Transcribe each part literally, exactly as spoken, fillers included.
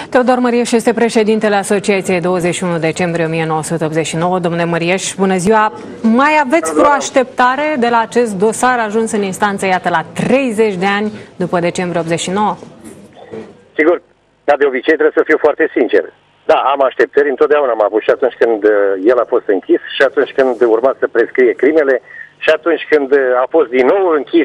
Teodor Mărieș este președintele Asociației douăzeci și unu decembrie o mie nouă sute optzeci și nouă. Domnule Mărieș, bună ziua! Mai aveți vreo așteptare de la acest dosar ajuns în instanță, iată, la treizeci de ani după decembrie optzeci și nouă? Sigur, dar de obicei trebuie să fiu foarte sincer. Da, am așteptări, întotdeauna am avut și atunci când el a fost închis, și atunci când urma să prescrie crimele, și atunci când a fost din nou închis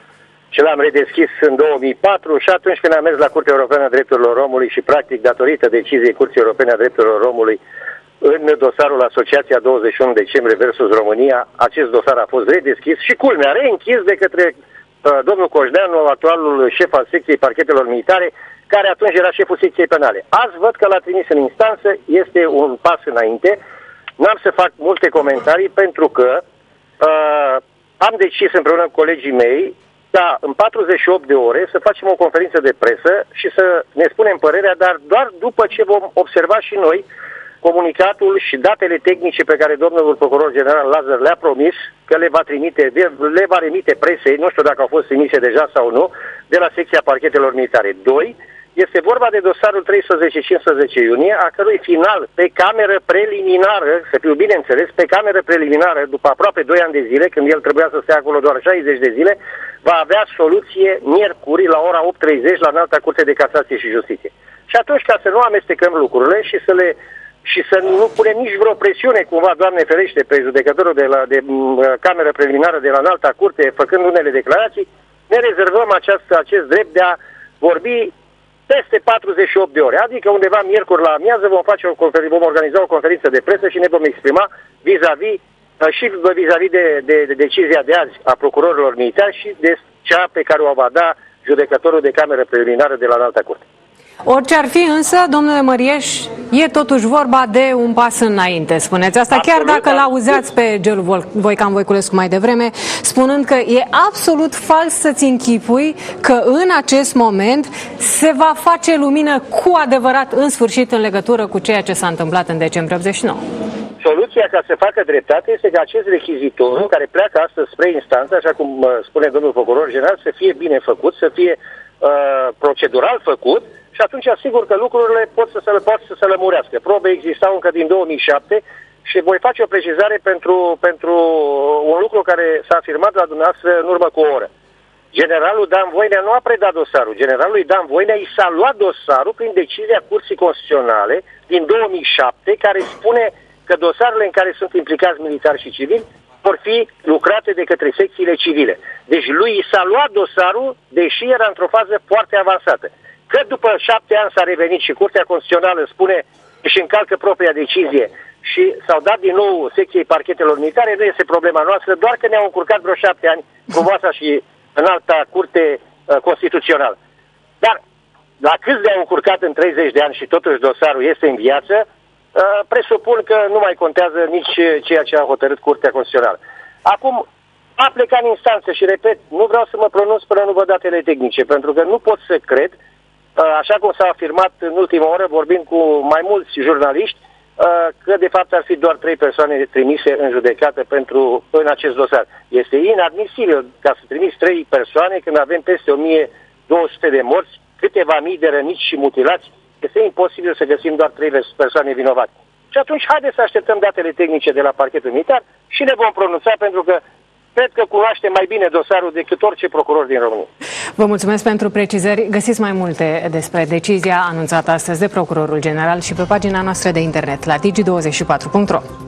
și l-am redeschis în două mii patru, și atunci când am mers la Curtea Europeană a Drepturilor Omului și, practic, datorită deciziei Curții Europene a Drepturilor Omului, în dosarul Asociația douăzeci și unu decembrie versus România, acest dosar a fost redeschis și, culmea, reînchis de către uh, domnul Coșneanu, actualul șef al secției parchetelor militare, care atunci era șeful secției penale. Azi văd că l-a trimis în instanță, este un pas înainte. N-am să fac multe comentarii pentru că uh, am decis împreună cu colegii mei ca în patruzeci și opt de ore să facem o conferință de presă și să ne spunem părerea, dar doar după ce vom observa și noi comunicatul și datele tehnice pe care domnul procuror general Lazar le-a promis că le va trimite, le va remite presei, nu știu dacă au fost trimise deja sau nu, de la secția parchetelor militare. Doi, este vorba de dosarul treisprezece cincisprezece iunie, a cărui final pe cameră preliminară, să fiu bine înțeles, pe cameră preliminară, după aproape doi ani de zile, când el trebuia să stea acolo doar șaizeci de zile, va avea soluție miercuri la ora opt treizeci la Înalta Curte de Casație și Justiție. Și atunci, ca să nu amestecăm lucrurile și să le și să nu punem nici vreo presiune, cumva, Doamne ferește, pe judecătorul de la de, m, cameră preliminară de la Înalta Curte, făcând unele declarații, ne rezervăm aceast, acest drept de a vorbi peste patruzeci și opt de ore, adică undeva miercuri la amiază vom, face o conferință, vom organiza o conferință de presă și ne vom exprima vis-a-vis și vis-a-vis de, de, de decizia de azi a procurorilor militari și de cea pe care o va da judecătorul de cameră preliminară de la Înalta Curte. Orice ar fi însă, domnule Mărieș, e totuși vorba de un pas înainte, spuneți asta, chiar dacă l-auzeați pe Gelu Voican Voiculescu mai devreme, spunând că e absolut fals să-ți închipui că în acest moment se va face lumină cu adevărat în sfârșit în legătură cu ceea ce s-a întâmplat în decembrie optzeci și nouă. Soluția ca să facă dreptate este ca acest rechizitor, care pleacă astăzi spre instanță, așa cum spune domnul procuror general, să fie bine făcut, să fie uh, procedural făcut, și atunci asigur că lucrurile pot să se, pot să se lămurească. Probe existau încă din două mii șapte și voi face o precizare pentru, pentru un lucru care s-a afirmat la dumneavoastră în urmă cu o oră. Generalul Dan Voinea nu a predat dosarul. Generalului Dan Voinea i s-a luat dosarul prin decizia Curții Constituționale din două mii șapte, care spune că dosarele în care sunt implicați militari și civili vor fi lucrate de către secțiile civile. Deci lui i s-a luat dosarul, deși era într-o fază foarte avansată. Că după șapte ani s-a revenit și Curtea Constituțională spune că își încalcă propria decizie și s-au dat din nou secției parchetelor militare, nu este problema noastră, doar că ne-au încurcat vreo șapte ani frumoasa și Înalta Curte uh, Constituțională. Dar la câți le-au încurcat în treizeci de ani și totuși dosarul este în viață, uh, presupun că nu mai contează nici ceea ce a hotărât Curtea Constituțională. Acum, a plecat în instanță și, repet, nu vreau să mă pronunț până nu văd datele tehnice, pentru că nu pot să cred, așa cum s-a afirmat în ultima oră, vorbind cu mai mulți jurnaliști, că de fapt ar fi doar trei persoane trimise în judecată pentru, în acest dosar. Este inadmisibil ca să trimiți trei persoane când avem peste o mie două sute de morți, câteva mii de răniți și mutilați. Este imposibil să găsim doar trei persoane vinovate. Și atunci haideți să așteptăm datele tehnice de la parchetul militar și ne vom pronunța, pentru că cred că cunoaște mai bine dosarul decât orice procuror din România. Vă mulțumesc pentru precizări. Găsiți mai multe despre decizia anunțată astăzi de procurorul general și pe pagina noastră de internet la digi douăzeci și patru punct ro.